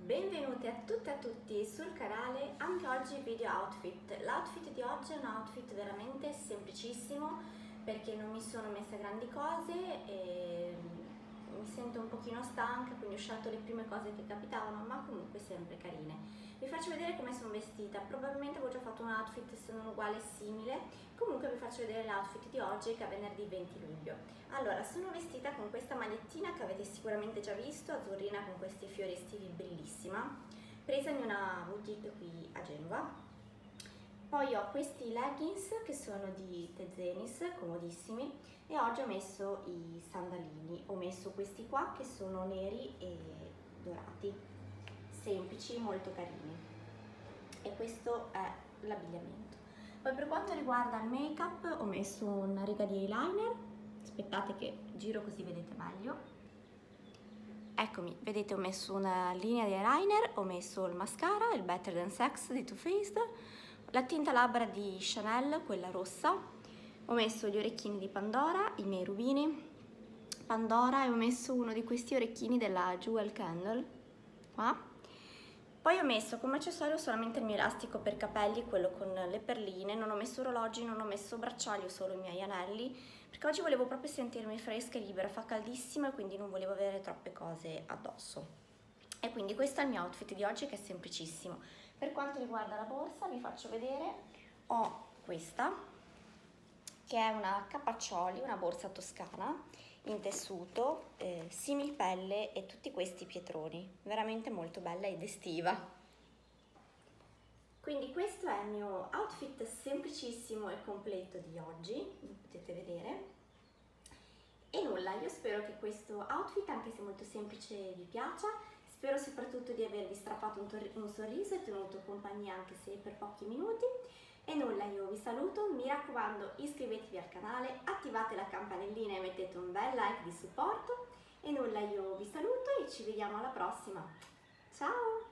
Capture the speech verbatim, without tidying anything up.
Benvenuti a tutte e a tutti sul canale, anche oggi video outfit. L'outfit di oggi è un outfit veramente semplicissimo perché non mi sono messa grandi cose e mi sento un pochino stanca, quindi ho scelto le prime cose che capitavano, ma comunque sempre carine. Vi faccio vedere come sono vestita, probabilmente avevo già fatto un outfit se non uguale simile, comunque vi faccio vedere l'outfit di oggi che è venerdì venti luglio. Allora, sono vestita con questa magliettina che avete sicuramente già visto, azzurrina con questi fiori estivi, bellissima, presa in una boutique qui a Genova. Poi ho questi leggings che sono di Tezenis, comodissimi, e oggi ho messo i sandalini, ho messo questi qua che sono neri e dorati, semplici, molto carini, e questo è l'abbigliamento. Poi per quanto riguarda il make up ho messo una riga di eyeliner, aspettate che giro così vedete meglio. Eccomi, vedete ho messo una linea di eyeliner, ho messo il mascara, il Better Than Sex di Too Faced, la tinta labbra di Chanel, quella rossa, ho messo gli orecchini di Pandora, i miei rubini Pandora, e ho messo uno di questi orecchini della Jewel Candle, qua. Poi ho messo come accessorio solamente il mio elastico per capelli, quello con le perline, non ho messo orologi, non ho messo bracciali, ho solo i miei anelli, perché oggi volevo proprio sentirmi fresca e libera, fa caldissimo e quindi non volevo avere troppe cose addosso. E quindi questo è il mio outfit di oggi, che è semplicissimo. Per quanto riguarda la borsa vi faccio vedere, ho questa che è una Capaccioli, una borsa toscana in tessuto, eh, similpelle e tutti questi pietroni, veramente molto bella ed estiva. Quindi questo è il mio outfit semplicissimo e completo di oggi, come potete vedere. E nulla, io spero che questo outfit, anche se molto semplice, vi piaccia. Spero soprattutto di avervi strappato un, un sorriso e tenuto compagnia anche se per pochi minuti. E nulla, io vi saluto, mi raccomando iscrivetevi al canale, attivate la campanellina e mettete un bel like di supporto. E nulla, io vi saluto e ci vediamo alla prossima. Ciao!